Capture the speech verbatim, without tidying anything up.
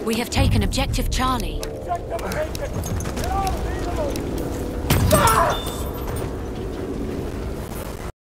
We have taken objective Charlie. Objective taken! Get out of here! Ah!